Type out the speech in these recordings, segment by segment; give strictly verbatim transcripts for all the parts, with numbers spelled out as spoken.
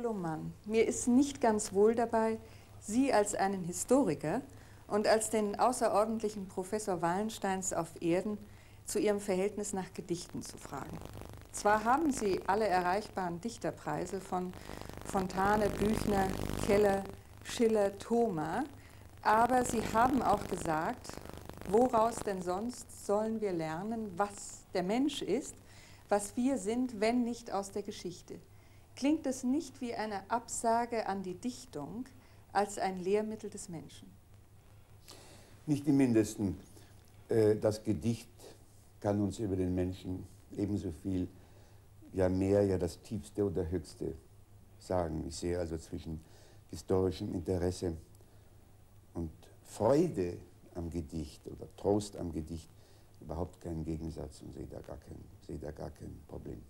Lohmann, mir ist nicht ganz wohl dabei, Sie als einen Historiker und als den außerordentlichen Professor Wallensteins auf Erden zu Ihrem Verhältnis nach Gedichten zu fragen. Zwar haben Sie alle erreichbaren Dichterpreise von Fontane, Büchner, Keller, Schiller, Thoma, aber Sie haben auch gesagt, woraus denn sonst sollen wir lernen, was der Mensch ist, was wir sind, wenn nicht aus der Geschichte? Klingt es nicht wie eine Absage an die Dichtung als ein Lehrmittel des Menschen? Nicht im Mindesten. Das Gedicht kann uns über den Menschen ebenso viel, ja mehr, ja das Tiefste oder Höchste sagen. Ich sehe also zwischen historischem Interesse und Freude am Gedicht oder Trost am Gedicht überhaupt keinen Gegensatz und sehe da gar kein, sehe da gar kein Problem.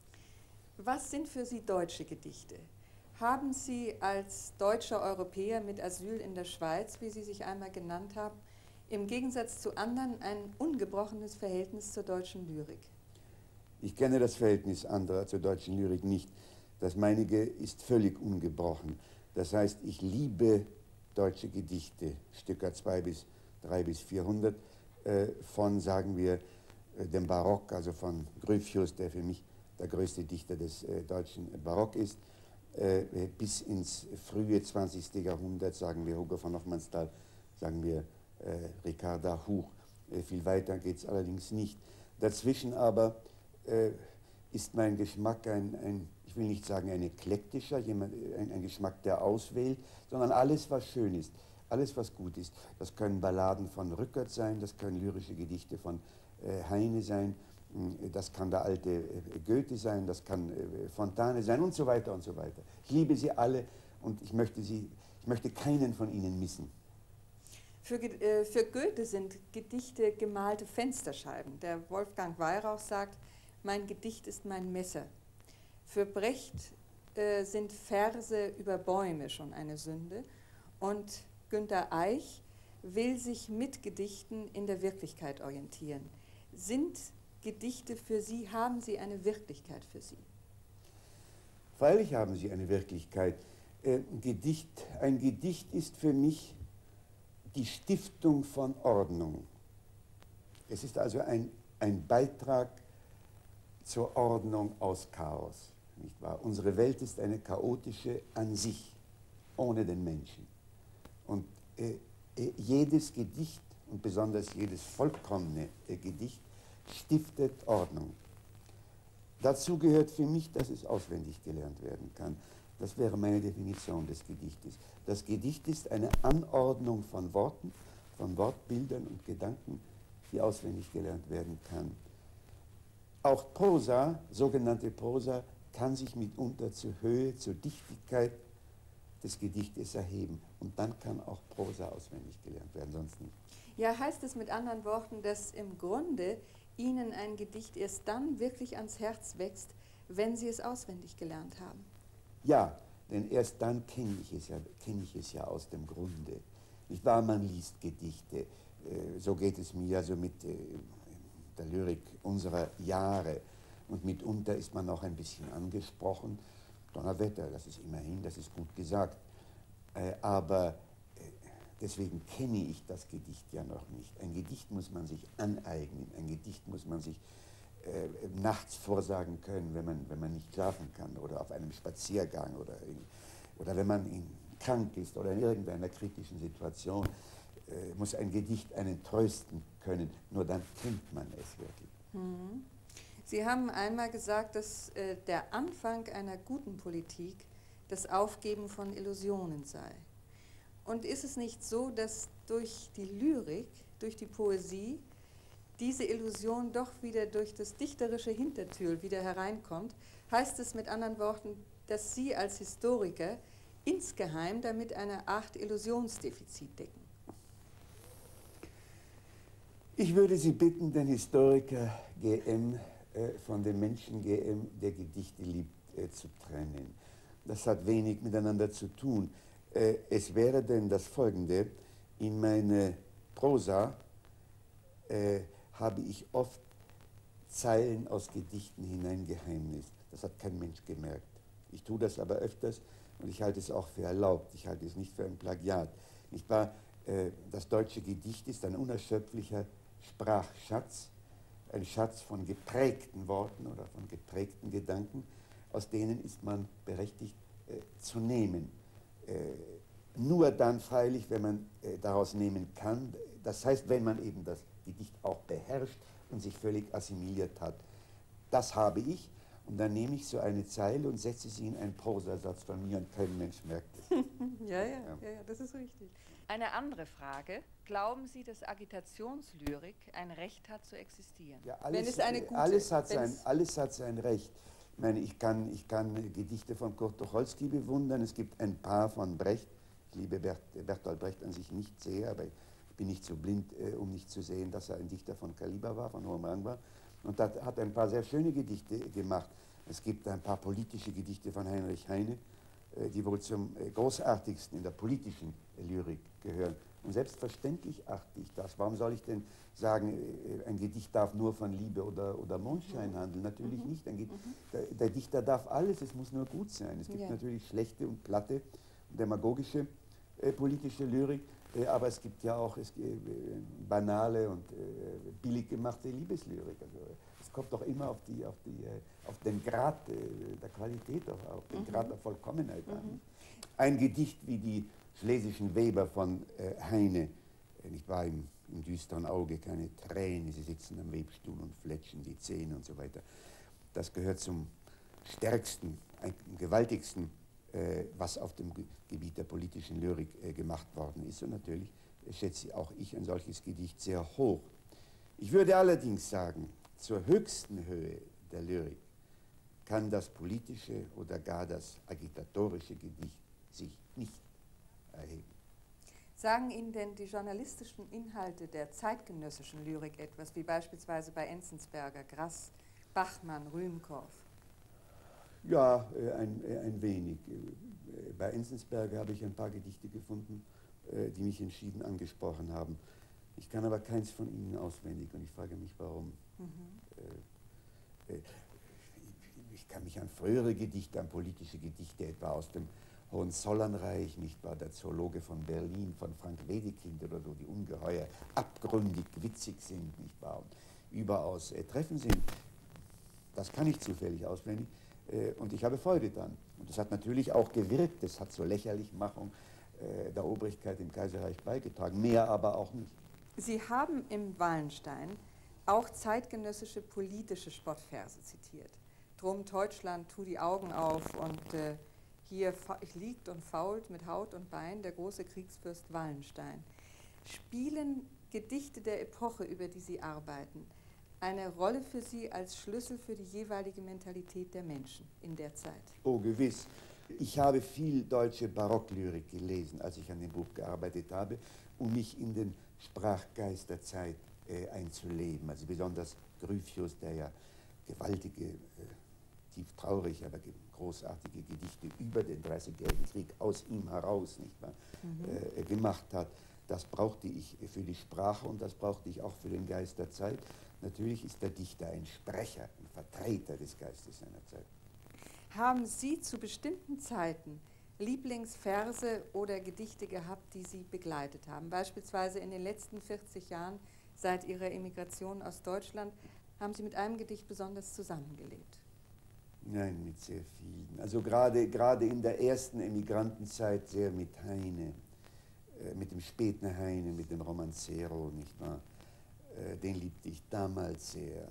Was sind für Sie deutsche Gedichte? Haben Sie als deutscher Europäer mit Asyl in der Schweiz, wie Sie sich einmal genannt haben, im Gegensatz zu anderen ein ungebrochenes Verhältnis zur deutschen Lyrik? Ich kenne das Verhältnis anderer zur deutschen Lyrik nicht. Das meinige ist völlig ungebrochen. Das heißt, ich liebe deutsche Gedichte, Stücker zwei bis drei bis vierhundert, äh, von, sagen wir, äh, dem Barock, also von Gryphius, der für mich der größte Dichter des äh, deutschen Barock ist, äh, bis ins frühe zwanzigste Jahrhundert, sagen wir Hugo von Hofmannsthal, sagen wir äh, Ricarda Huch. Äh, viel weiter geht es allerdings nicht. Dazwischen aber äh, ist mein Geschmack ein, ein, ich will nicht sagen ein eklektischer, jemand, ein, ein Geschmack, der auswählt, sondern alles, was schön ist, alles, was gut ist. Das können Balladen von Rückert sein, das können lyrische Gedichte von äh, Heine sein, das kann der alte äh, Goethe sein, das kann äh, Fontane sein und so weiter und so weiter. Ich liebe sie alle und ich möchte, sie, ich möchte keinen von ihnen missen. Für, äh, für Goethe sind Gedichte gemalte Fensterscheiben. Der Wolfgang Weyrauch sagt, mein Gedicht ist mein Messer. Für Brecht äh, sind Verse über Bäume schon eine Sünde und Günter Eich will sich mit Gedichten in der Wirklichkeit orientieren. Sind Gedichte für Sie, haben sie eine Wirklichkeit für Sie? Freilich haben sie eine Wirklichkeit. Äh, Gedicht, ein Gedicht ist für mich die Stiftung von Ordnung. Es ist also ein, ein Beitrag zur Ordnung aus Chaos, nicht wahr? Unsere Welt ist eine chaotische an sich, ohne den Menschen. Und äh, jedes Gedicht und besonders jedes vollkommene äh, Gedicht stiftet Ordnung. Dazu gehört für mich, dass es auswendig gelernt werden kann. Das wäre meine Definition des Gedichtes. Das Gedicht ist eine Anordnung von Worten, von Wortbildern und Gedanken, die auswendig gelernt werden kann. Auch Prosa, sogenannte Prosa, kann sich mitunter zur Höhe, zur Dichtigkeit des Gedichtes erheben. Und dann kann auch Prosa auswendig gelernt werden, sonst nicht. Ja, heißt es mit anderen Worten, dass im Grunde Ihnen ein Gedicht erst dann wirklich ans Herz wächst, wenn Sie es auswendig gelernt haben? Ja, denn erst dann kenne ich es ja, kenne ich es ja aus dem Grunde. Nicht wahr, man liest Gedichte, so geht es mir also mit der Lyrik unserer Jahre. Und mitunter ist man auch ein bisschen angesprochen. Donnerwetter, das ist immerhin, das ist gut gesagt. Aber deswegen kenne ich das Gedicht ja noch nicht. Ein Gedicht muss man sich aneignen, ein Gedicht muss man sich äh, nachts vorsagen können, wenn man, wenn man nicht schlafen kann oder auf einem Spaziergang oder, in, oder wenn man in, krank ist oder in irgendeiner kritischen Situation, äh, muss ein Gedicht einen trösten können. Nur dann kennt man es wirklich. Mhm. Sie haben einmal gesagt, dass äh, der Anfang einer guten Politik das Aufgeben von Illusionen sei. Und ist es nicht so, dass durch die Lyrik, durch die Poesie, diese Illusion doch wieder durch das dichterische Hintertür wieder hereinkommt? Heißt es mit anderen Worten, dass Sie als Historiker insgeheim damit eine Art Illusionsdefizit decken? Ich würde Sie bitten, den Historiker G M äh, von dem Menschen G M, der Gedichte liebt, äh, zu trennen. Das hat wenig miteinander zu tun. Es wäre denn das Folgende: In meine Prosa äh, habe ich oft Zeilen aus Gedichten hineingeheimnist. Das hat kein Mensch gemerkt. Ich tue das aber öfters und ich halte es auch für erlaubt. Ich halte es nicht für ein Plagiat. Nicht wahr? Das deutsche Gedicht ist ein unerschöpflicher Sprachschatz, ein Schatz von geprägten Worten oder von geprägten Gedanken, aus denen ist man berechtigt äh, zu nehmen. Äh, nur dann freilich, wenn man äh, daraus nehmen kann, das heißt, wenn man eben das Gedicht auch beherrscht und sich völlig assimiliert hat. Das habe ich und dann nehme ich so eine Zeile und setze sie in einen Prosasatz von mir und kein Mensch merkt es. ja, ja, ja, ja, das ist richtig. Eine andere Frage. Glauben Sie, dass Agitationslyrik ein Recht hat zu existieren? Ja, alles, wenn es eine gute, alles, hat sein, alles hat sein Recht. Ich meine, ich kann, ich kann Gedichte von Kurt Tucholsky bewundern. Es gibt ein paar von Brecht. Ich liebe Bert, Bertolt Brecht an sich nicht sehr, aber ich bin nicht so blind, äh, um nicht zu sehen, dass er ein Dichter von Kaliber war, von hohem Rang war. Und hat, hat ein paar sehr schöne Gedichte gemacht. Es gibt ein paar politische Gedichte von Heinrich Heine, äh, die wohl zum äh, großartigsten in der politischen äh, Lyrik gehören. Und selbstverständlich achte ich das. Warum soll ich denn sagen, ein Gedicht darf nur von Liebe oder, oder Mondschein handeln? Natürlich mhm. nicht. Ein mhm. der, der Dichter darf alles, es muss nur gut sein. Es gibt ja. natürlich schlechte und platte, demagogische äh, politische Lyrik, äh, aber es gibt ja auch es, äh, banale und äh, billig gemachte Liebeslyrik. Also, es kommt doch immer auf, die, auf, die, äh, auf den Grad äh, der Qualität, auf, auf den mhm. Grad der Vollkommenheit mhm. an. Ein Gedicht wie die Schlesischen Weber von äh, Heine, äh, nicht wahr, im, im düsteren Auge keine Träne, sie sitzen am Webstuhl und fletschen die Zähne und so weiter. Das gehört zum stärksten, ein, gewaltigsten, äh, was auf dem Ge Gebiet der politischen Lyrik äh, gemacht worden ist. Und natürlich äh, schätze auch ich ein solches Gedicht sehr hoch. Ich würde allerdings sagen, zur höchsten Höhe der Lyrik kann das politische oder gar das agitatorische Gedicht sich nicht erheben. Sagen Ihnen denn die journalistischen Inhalte der zeitgenössischen Lyrik etwas, wie beispielsweise bei Enzensberger, Grass, Bachmann, Rühmkorff? Ja, äh, ein, äh, ein wenig. Äh, bei Enzensberger habe ich ein paar Gedichte gefunden, äh, die mich entschieden angesprochen haben. Ich kann aber keins von ihnen auswendig und ich frage mich, warum. Mhm. Äh, äh, ich kann mich an frühere Gedichte, an politische Gedichte etwa aus dem Hohenzollernreich, nicht wahr, der Zoologe von Berlin, von Frank Wedekind oder so, die ungeheuer abgründig witzig sind, nicht wahr, und überaus äh, treffend sind. Das kann ich zufällig auswendig äh, und ich habe Freude dran. Und das hat natürlich auch gewirkt, das hat zur Lächerlichmachung äh, der Obrigkeit im Kaiserreich beigetragen, mehr aber auch nicht. Sie haben im Wallenstein auch zeitgenössische politische Spottverse zitiert. Drum Deutschland, tu die Augen auf und äh, hier liegt und fault mit Haut und Bein der große Kriegsfürst Wallenstein. Spielen Gedichte der Epoche, über die Sie arbeiten, eine Rolle für Sie als Schlüssel für die jeweilige Mentalität der Menschen in der Zeit? Oh, gewiss. Ich habe viel deutsche Barocklyrik gelesen, als ich an dem Buch gearbeitet habe, um mich in den Sprachgeist der Zeit äh, einzuleben. Also besonders Gryphius, der ja gewaltige, äh, tief traurig, aber großartige Gedichte über den Dreißigjährigen Krieg aus ihm heraus, nicht wahr, mhm. äh, gemacht hat. Das brauchte ich für die Sprache und das brauchte ich auch für den Geist der Zeit. Natürlich ist der Dichter ein Sprecher, ein Vertreter des Geistes seiner Zeit. Haben Sie zu bestimmten Zeiten Lieblingsverse oder Gedichte gehabt, die Sie begleitet haben? Beispielsweise in den letzten vierzig Jahren seit Ihrer Emigration aus Deutschland haben Sie mit einem Gedicht besonders zusammengelebt? Nein, mit sehr vielen. Also gerade, gerade in der ersten Emigrantenzeit sehr mit Heine, äh, mit dem späten Heine, mit dem Romancero, nicht wahr? Äh, den liebte ich damals sehr.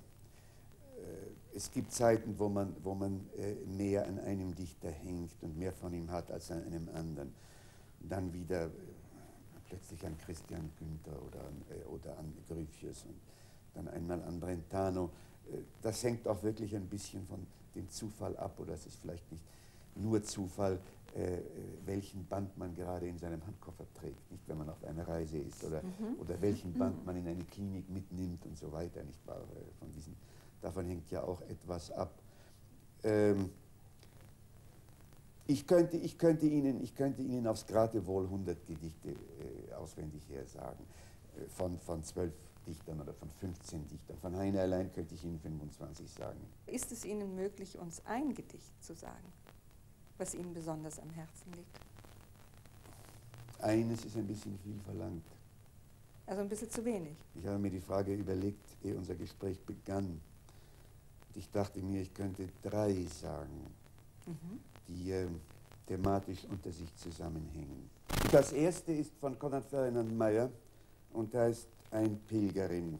Äh, es gibt Zeiten, wo man, wo man äh, mehr an einem Dichter hängt und mehr von ihm hat als an einem anderen. Und dann wieder äh, plötzlich an Christian Günther oder an, äh, oder an Gryphius und dann einmal an Brentano. Äh, das hängt auch wirklich ein bisschen von dem Zufall ab, oder es ist vielleicht nicht nur Zufall, äh, welchen Band man gerade in seinem Handkoffer trägt, nicht, wenn man auf einer Reise ist, oder, mhm. oder welchen Band man in eine Klinik mitnimmt und so weiter, nicht wahr? Von diesen, davon hängt ja auch etwas ab. Ähm, ich, könnte, ich, könnte Ihnen, ich könnte Ihnen aufs Geratewohl hundert Gedichte äh, auswendig her sagen, äh, von, von zwölf Dichtern oder von fünfzehn Dichtern. Von Heine allein könnte ich Ihnen fünfundzwanzig sagen. Ist es Ihnen möglich, uns ein Gedicht zu sagen? was Ihnen besonders am Herzen liegt? Eines ist ein bisschen viel verlangt. Also ein bisschen zu wenig. Ich habe mir die Frage überlegt, ehe unser Gespräch begann. Und ich dachte mir, ich könnte drei sagen, mhm. die äh, thematisch unter sich zusammenhängen. Das erste ist von Konrad Ferdinand Meyer und heißt Ein Pilgerin.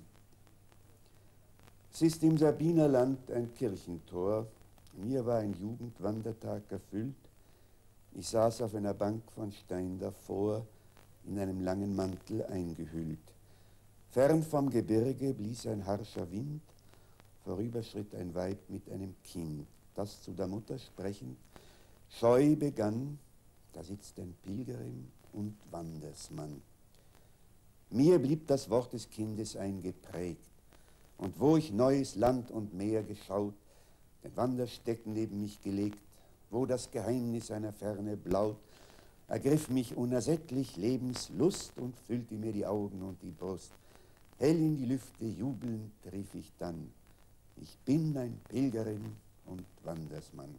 Es ist im Sabinerland ein Kirchentor. Mir war ein Jugendwandertag erfüllt. Ich saß auf einer Bank von Stein davor, in einem langen Mantel eingehüllt. Fern vom Gebirge blies ein harscher Wind, vorüber schritt ein Weib mit einem Kind, das zu der Mutter sprechend scheu begann, da sitzt ein Pilgerin und Wandersmann. Mir blieb das Wort des Kindes eingeprägt, und wo ich neues Land und Meer geschaut, den Wanderstecken neben mich gelegt, wo das Geheimnis einer Ferne blaut, ergriff mich unersättlich Lebenslust und füllte mir die Augen und die Brust. Hell in die Lüfte jubelnd rief ich dann, ich bin ein Pilgerin und Wandersmann.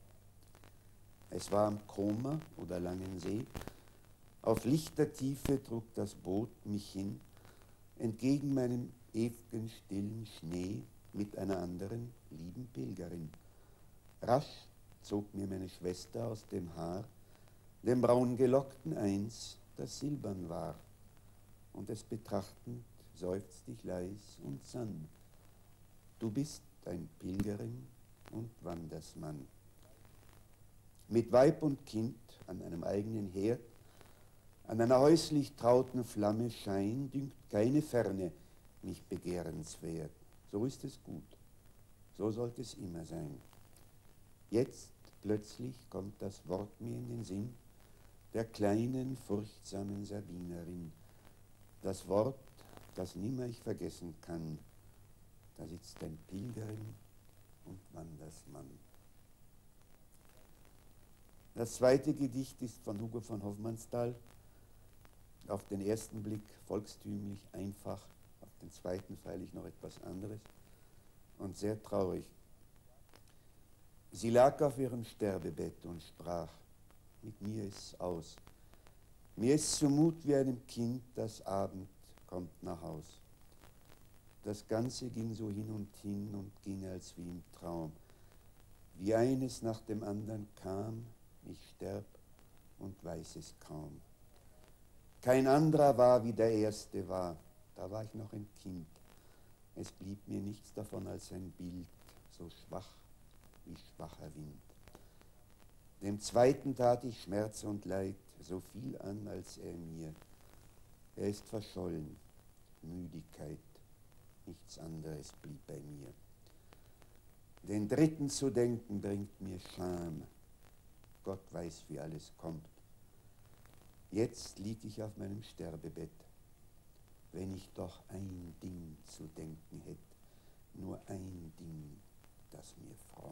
Es war am Koma oder Langen See, auf lichter Tiefe trug das Boot mich hin, entgegen meinem ew'gen stillen Schnee mit einer anderen lieben Pilgerin. Rasch zog mir meine Schwester aus dem Haar, dem braungelockten eins, das silbern war, und es betrachtend seufzt ich leis und sann. Du bist ein Pilgerin und Wandersmann. Mit Weib und Kind an einem eigenen Herd, an einer häuslich trauten Flamme Schein, dünkt keine Ferne mich begehrenswert. So ist es gut, so sollte es immer sein. Jetzt plötzlich kommt das Wort mir in den Sinn der kleinen, furchtsamen Sabinerin. Das Wort, das nimmer ich vergessen kann. Da sitzt ein Pilgerin und Wandersmann. Das zweite Gedicht ist von Hugo von Hofmannsthal. Auf den ersten Blick volkstümlich, einfach, auf den zweiten freilich noch etwas anderes und sehr traurig. Sie lag auf ihrem Sterbebett und sprach, mit mir ist's aus. Mir ist zumut wie einem Kind, das Abend kommt nach Haus. Das Ganze ging so hin und hin und ging als wie im Traum. Wie eines nach dem anderen kam, ich sterb und weiß es kaum. Kein anderer war, wie der erste war, da war ich noch ein Kind. Es blieb mir nichts davon als ein Bild, so schwach wie schwacher Wind. Dem zweiten tat ich Schmerz und Leid so viel an, als er mir. Er ist verschollen, Müdigkeit, nichts anderes blieb bei mir. Den dritten zu denken bringt mir Scham. Gott weiß, wie alles kommt. Jetzt lieg ich auf meinem Sterbebett. Wenn ich doch ein Ding zu denken hätt, nur ein Ding, das mir frommt.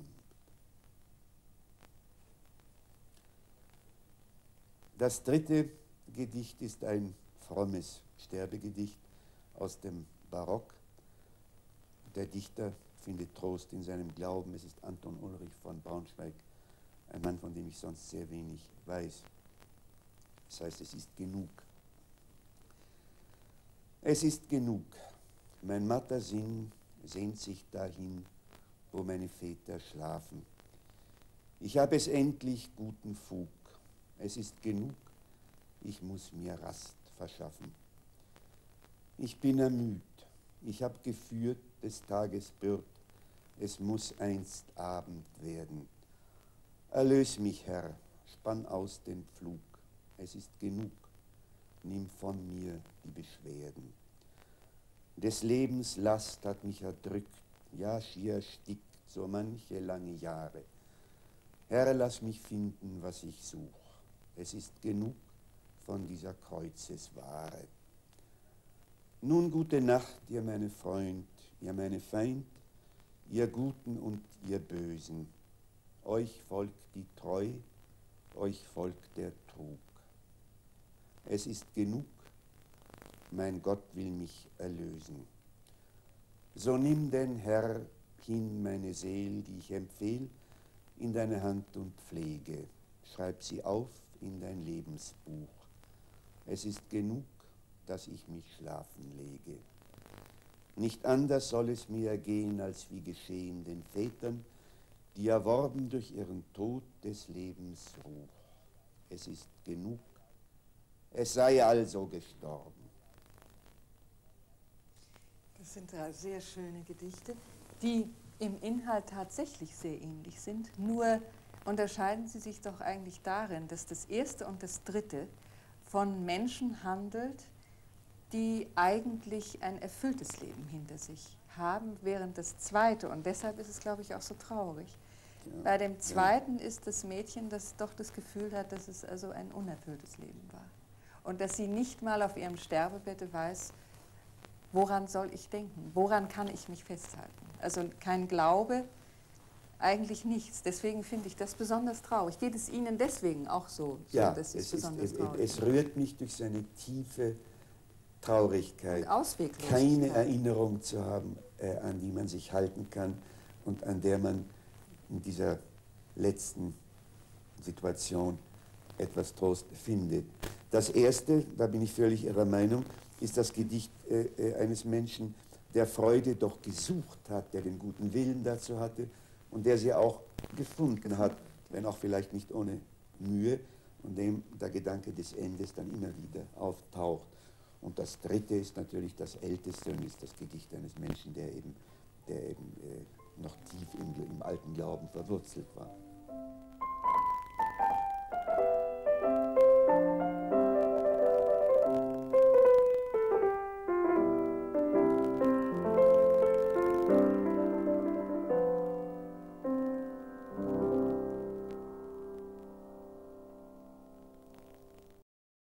Das dritte Gedicht ist ein frommes Sterbegedicht aus dem Barock. Der Dichter findet Trost in seinem Glauben. Es ist Anton Ulrich von Braunschweig, ein Mann, von dem ich sonst sehr wenig weiß. Das heißt, es ist genug. Es ist genug. Mein matter Sinn sehnt sich dahin, wo meine Väter schlafen. Ich habe es endlich guten Fug. Es ist genug. Ich muss mir Rast verschaffen. Ich bin ermüd. Ich hab geführt des Tages Bürd. Es muss einst Abend werden. Erlös mich, Herr, spann aus den Pflug. Es ist genug. Nimm von mir die Beschwerden. Des Lebens Last hat mich erdrückt, ja schier erstickt, so manche lange Jahre. Herr, lass mich finden, was ich such. Es ist genug von dieser Kreuzesware. Nun gute Nacht, ihr meine Freund, ihr meine Feind, ihr Guten und ihr Bösen. Euch folgt die Treu, euch folgt der Trug. Es ist genug, mein Gott will mich erlösen. So nimm denn, Herr, hin meine Seel, die ich empfehl, in deine Hand und pflege. schreib sie auf in dein Lebensbuch. Es ist genug, dass ich mich schlafen lege. Nicht anders soll es mir ergehen, als wie geschehen den Vätern, die erworben durch ihren Tod des Lebens Ruch. Es ist genug, es sei also gestorben. Das sind drei sehr schöne Gedichte, die im Inhalt tatsächlich sehr ähnlich sind. Nur unterscheiden sie sich doch eigentlich darin, dass das erste und das dritte von Menschen handelt, die eigentlich ein erfülltes Leben hinter sich haben, während das zweite, und deshalb ist es, glaube ich, auch so traurig, ja, bei dem zweiten ja. ist das Mädchen, das doch das Gefühl hat, dass es also ein unerfülltes Leben war. Und dass sie nicht mal auf ihrem Sterbebette weiß, woran soll ich denken, woran kann ich mich festhalten. Also kein Glaube, eigentlich nichts. Deswegen finde ich das besonders traurig. Geht es Ihnen deswegen auch so, so ja, dass es, besonders ist, traurig es rührt mich durch seine tiefe Traurigkeit, und Ausweglosigkeit, keine Erinnerung zu haben, äh, an die man sich halten kann und an der man in dieser letzten Situation etwas Trost findet. Das Erste, da bin ich völlig Ihrer Meinung, ist das Gedicht äh, äh, eines Menschen, der Freude doch gesucht hat, der den guten Willen dazu hatte und der sie auch gefunden hat, wenn auch vielleicht nicht ohne Mühe, und dem der Gedanke des Endes dann immer wieder auftaucht. Und das Dritte ist natürlich das Älteste und ist das Gedicht eines Menschen, der eben, der eben äh, noch tief im, im alten Glauben verwurzelt war.